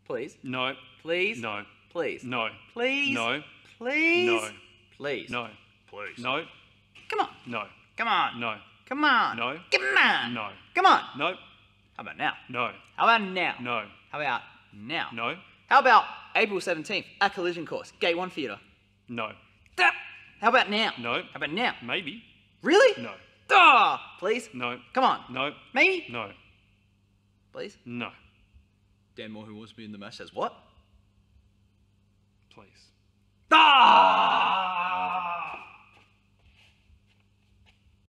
Please. No. Please. No. Please. No. Please. No. Please. No. Please. No. Please. No. Come on. No. Come on. No. Come on. No. Come on. No. Come on. No. How about now? No. How about now? No. How about now? No. How about April 17th at Collision Course, Gate 1 Theatre? No. How about now? No. How about now? Maybe. Really? No. Please? No. Come on. No. Maybe? No. Please? No. Dan Moore, who wants to be in the match, says what? Please. Ah!